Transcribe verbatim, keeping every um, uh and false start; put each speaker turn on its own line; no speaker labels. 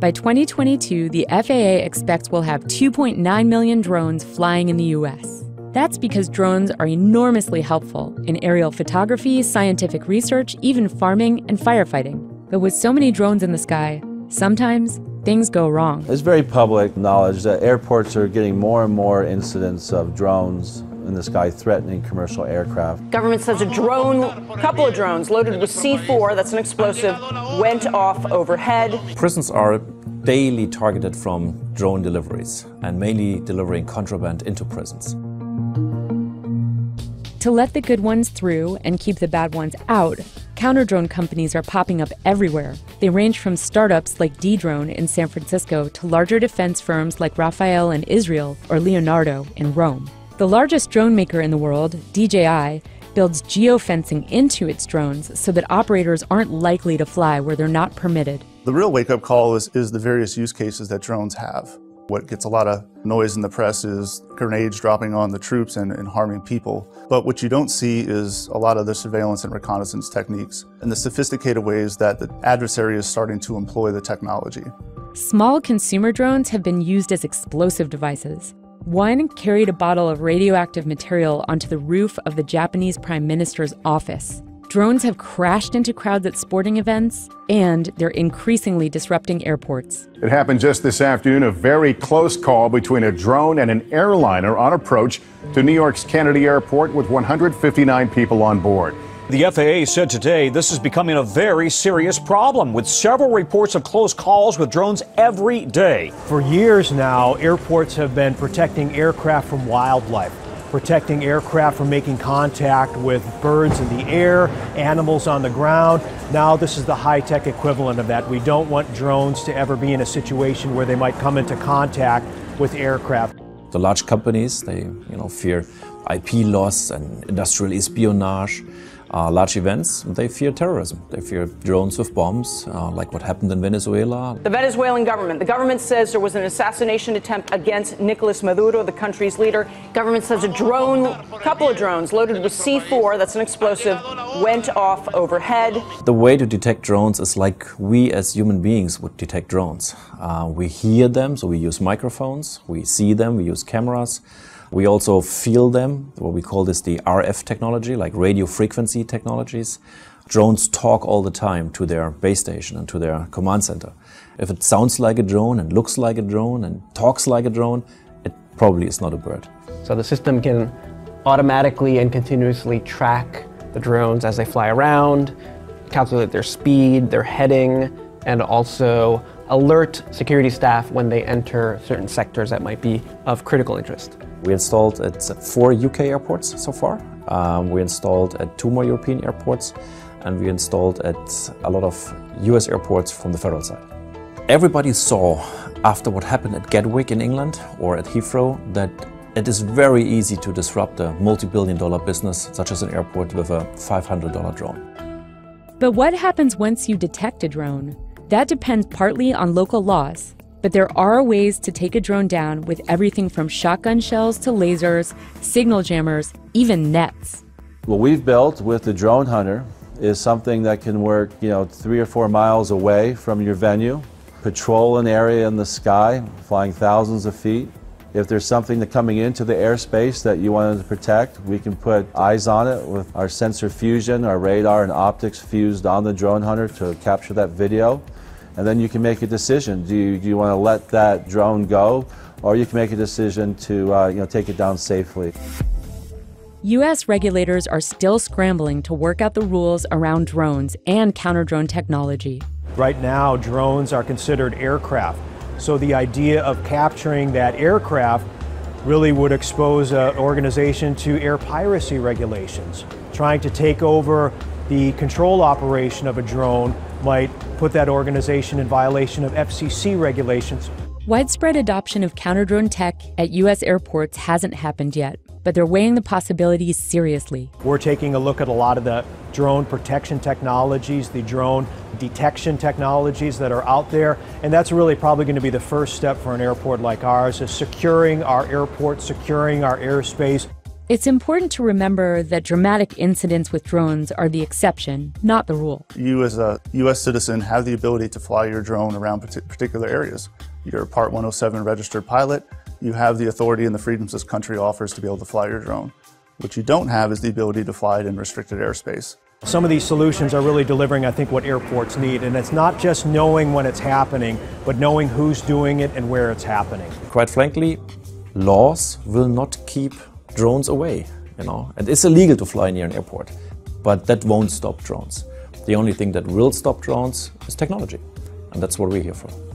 By twenty twenty-two, the F A A expects we'll have two point nine million drones flying in the U S. That's because drones are enormously helpful in aerial photography, scientific research, even farming and firefighting. But with so many drones in the sky, sometimes things go wrong.
It's very public knowledge that airports are getting more and more incidents of drones in the sky threatening commercial aircraft.
Government says a drone, a couple of drones loaded with C four, that's an explosive, went off overhead.
Prisons are daily targeted from drone deliveries and mainly delivering contraband into prisons.
To let the good ones through and keep the bad ones out, CounterDrone companies are popping up everywhere. They range from startups like Dedrone in San Francisco to larger defense firms like Rafael in Israel or Leonardo in Rome. The largest drone maker in the world, D J I, builds geofencing into its drones so that operators aren't likely to fly where they're not permitted.
The real wake-up call is, is the various use cases that drones have. What gets a lot of noise in the press is grenades dropping on the troops and, and harming people. But what you don't see is a lot of the surveillance and reconnaissance techniques and the sophisticated ways that the adversary is starting to employ the technology.
Small consumer drones have been used as explosive devices. One carried a bottle of radioactive material onto the roof of the Japanese Prime Minister's office. Drones have crashed into crowds at sporting events, and they're increasingly disrupting airports.
It happened just this afternoon, a very close call between a drone and an airliner on approach to New York's Kennedy Airport with one hundred fifty-nine people on board.
The F A A said today this is becoming a very serious problem, with several reports of close calls with drones every day.
For years now, airports have been protecting aircraft from wildlife, protecting aircraft from making contact with birds in the air, animals on the ground. Now this is the high-tech equivalent of that. We don't want drones to ever be in a situation where they might come into contact with aircraft.
The large companies, they you know, fear I P loss and industrial espionage. Uh, large events, they fear terrorism. They fear drones with bombs, uh, like what happened in Venezuela.
The Venezuelan government. The government says there was an assassination attempt against Nicolas Maduro, the country's leader. Government says a drone, a couple of drones loaded with C four, that's an explosive, went off overhead.
The way to detect drones is like we as human beings would detect drones. Uh, we hear them, so we use microphones. We see them, we use cameras. We also feel them, what we call this the R F technology, like radio frequency technologies. Drones talk all the time to their base station and to their command center. If it sounds like a drone and looks like a drone and talks like a drone, it probably is not a bird.
So the system can automatically and continuously track the drones as they fly around, calculate their speed, their heading, and also alert security staff when they enter certain sectors that might be of critical interest.
We installed at four U K airports so far. Um, we installed at two more European airports, and we installed at a lot of U S airports from the federal side. Everybody saw after what happened at Gatwick in England or at Heathrow that it is very easy to disrupt a multi-billion dollar business such as an airport with a five hundred dollar drone.
But what happens once you detect a drone? That depends partly on local laws. But there are ways to take a drone down with everything from shotgun shells to lasers, signal jammers, even nets.
What we've built with the Drone Hunter is something that can work, you know, three or four miles away from your venue, patrol an area in the sky, flying thousands of feet. If there's something that coming into the airspace that you wanted to protect, we can put eyes on it with our sensor fusion, our radar and optics fused on the Drone Hunter to capture that video. And then you can make a decision. Do you, do you want to let that drone go, or you can make a decision to uh, you know, take it down safely.
U S regulators are still scrambling to work out the rules around drones and counter-drone technology.
Right now, drones are considered aircraft. So the idea of capturing that aircraft really would expose an organization to air piracy regulations. Trying to take over the control operation of a drone might put that organization in violation of F C C regulations.
Widespread adoption of counter-drone tech at U S airports hasn't happened yet, but they're weighing the possibilities seriously.
We're taking a look at a lot of the drone protection technologies, the drone detection technologies that are out there, and that's really probably going to be the first step for an airport like ours, is securing our airport, securing our airspace.
It's important to remember that dramatic incidents with drones are the exception, not the rule.
You as a U S citizen have the ability to fly your drone around particular areas. You're a Part one oh seven registered pilot. You have the authority and the freedoms this country offers to be able to fly your drone. What you don't have is the ability to fly it in restricted airspace.
Some of these solutions are really delivering, I think, what airports need. And it's not just knowing when it's happening, but knowing who's doing it and where it's happening.
Quite frankly, laws will not keep drones away, you know. And it's illegal to fly near an airport, but that won't stop drones. The only thing that will stop drones is technology, and that's what we're here for.